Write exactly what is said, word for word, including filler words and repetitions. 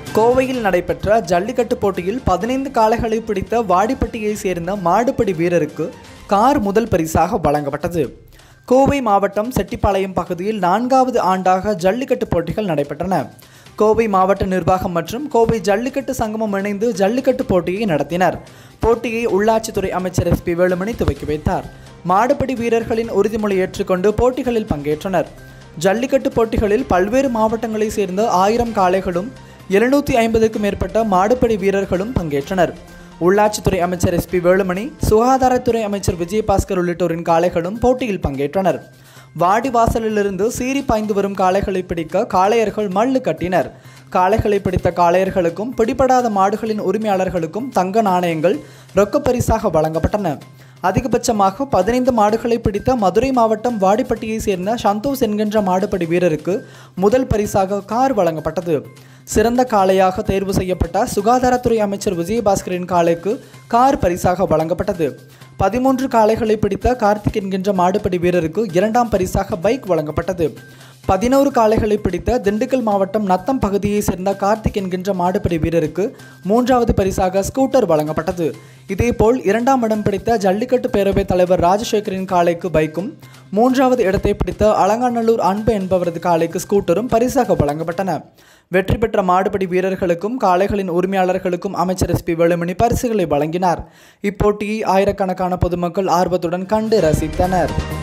கோவையில் நடைபெற்ற ஜல்லிக்கட்டு போட்டியில் பதினைந்து காளைகளை பிடித்த வாடிப்பட்டியை சேர்ந்த மாடுபிடி வீரருக்கு கார் முதல் பரிசாக வழங்கப்பட்டது. கோவை மாவட்டம் செட்டிப்பாளையம் பகுதியில் நான்காவது ஆண்டாக ஜல்லிக்கட்டு போட்டிகள் நடைபெற்றன. கோவை மாவட்ட நிர்வாகம் மற்றும் கோவை ஜல்லிக்கட்டு சங்கமம் இணைந்து ஜல்லிக்கட்டு போட்டியை நடத்தினர். போட்டியை உள்ளாட்சித்துறை அமைச்சர் எஸ் பி வேலுமணி துவக்கி வைத்தார். மாடுபிடி வீரர்களின் உறுதிமொழி ஏற்றுக்கொண்டு போட்டிகளில் பங்கேற்றனர். ஜல்லிக்கட்டு போட்டிகளில் பல்வேறு மாவட்டங்களைச் சேர்ந்த ஆயிரம் காளைகளும் எழுநூற்றி ஐம்பதுக்கும் மேற்பட்ட மாடுபிடி வீரர்களும் பங்கேற்றனர். உள்ளாட்சித்துறை அமைச்சர் எஸ் பி வேலுமணி, சுகாதாரத்துறை அமைச்சர் விஜயபாஸ்கர் உள்ளிட்டோரின் காளைகளும் போட்டியில் பங்கேற்றனர். வாடிவாசலிலிருந்து சீறி பாய்ந்து வரும் காளைகளை பிடிக்க காளையர்கள் மல்லு கட்டினர். காளைகளை பிடித்த காளையர்களுக்கும் பிடிபடாத மாடுகளின் உரிமையாளர்களுக்கும் தங்க நாணயங்கள் ரொக்க பரிசாக வழங்கப்பட்டன. அதிகபட்சமாக பதினைந்து மாடுகளை பிடித்த மதுரை மாவட்டம் வாடிப்பட்டியை சேர்ந்த சந்தோஷ் என்கின்ற மாடுபிடி வீரருக்கு முதல் பரிசாக கார் வழங்கப்பட்டது. சிறந்த காளையாக தேர்வு செய்யப்பட்ட சுகாதாரத்துறை அமைச்சர் விஜயபாஸ்கரின் காளைக்கு கார் பரிசாக வழங்கப்பட்டது. பதிமூன்று காளைகளை பிடித்த கார்த்திக் என்கின்ற மாடுபிடி வீரருக்கு இரண்டாம் பரிசாக பைக் வழங்கப்பட்டது. பதினோரு காளைகளை பிடித்த திண்டுக்கல் மாவட்டம் நத்தம் பகுதியை சேர்ந்த கார்த்திக் என்கின்ற மாடுபிடி வீரருக்கு மூன்றாவது பரிசாக ஸ்கூட்டர் வழங்கப்பட்டது. இதேபோல் இரண்டாம் இடம் பிடித்த ஜல்லிக்கட்டு பேரவைத் தலைவர் ராஜசேகரின் காளைக்கு பைக்கும், மூன்றாவது இடத்தை பிடித்த அலங்காநல்லூர் அன்பு என்பவரது காளைக்கு ஸ்கூட்டரும் பரிசாக வழங்கப்பட்டன. வெற்றி பெற்ற மாடுபிடி வீரர்களுக்கும் காளைகளின் உரிமையாளர்களுக்கும் அமைச்சர் எஸ் பி வேலுமணி பரிசுகளை வழங்கினார். இப்போட்டியை ஆயிரக்கணக்கான பொதுமக்கள் ஆர்வத்துடன் கண்டு ரசித்தனர்.